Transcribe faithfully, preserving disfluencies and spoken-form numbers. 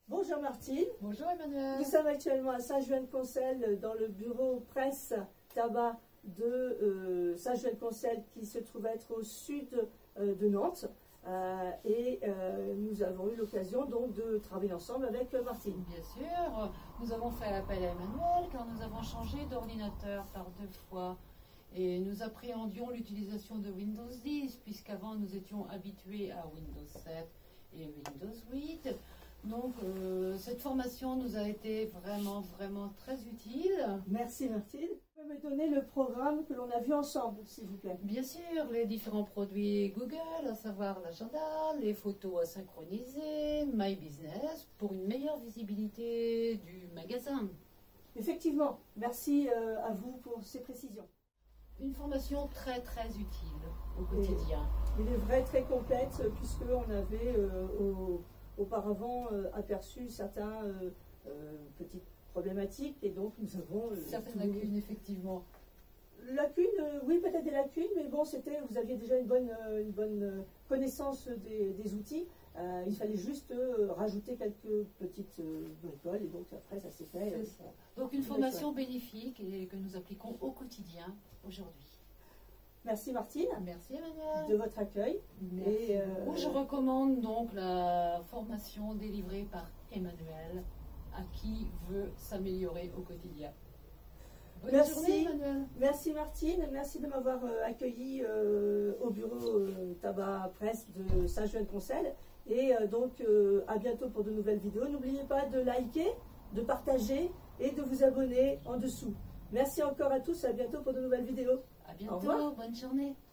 Bonjour Martine. Bonjour Emmanuel. Nous sommes actuellement à Saint-Joël-Concel dans le bureau presse tabac de euh, Saint-Joël-Concel qui se trouve être au sud euh, de Nantes. Euh, et euh, nous avons eu l'occasion donc de travailler ensemble avec Martine. Bien sûr, nous avons fait appel à Emmanuel car nous avons changé d'ordinateur par deux fois. Et nous appréhendions l'utilisation de Windows dix puisqu'avant nous étions habitués à Windows sept et Windows huit. Donc euh, cette formation nous a été vraiment vraiment très utile. Merci Martine. Vous pouvez me donner le programme que l'on a vu ensemble s'il vous plaît? Bien sûr, les différents produits Google, à savoir l'agenda, les photos à synchroniser, My Business pour une meilleure visibilité du magasin. Effectivement, merci euh, à vous pour ces précisions. Une formation très très utile au quotidien. Et il est vrai très complète puisque on avait euh, au, auparavant euh, aperçu certains euh, euh, petites problématiques et donc nous avons euh, certaines tout... lacunes effectivement. Lacunes, euh, oui peut-être des lacunes, mais bon c'était, vous aviez déjà une bonne, euh, une bonne connaissance des, des outils. Euh, il fallait juste euh, rajouter quelques petites euh, bricoles et donc après ça s'est fait. Euh, ça. Donc une formation bénéfique et que nous appliquons au quotidien aujourd'hui. Merci Martine. Merci Emmanuel. De votre accueil. Merci. Et euh, je recommande donc la formation délivrée par Emmanuel à qui veut s'améliorer au quotidien. Bonne merci. journée Emmanuel. Merci Martine, merci de m'avoir euh, accueilli euh, au bureau euh, tabac presse de Saint-Joël-Concel. Et euh, donc euh, à bientôt pour de nouvelles vidéos. N'oubliez pas de liker, de partager et de vous abonner en dessous. Merci encore à tous, à bientôt pour de nouvelles vidéos. À bientôt, bonne journée.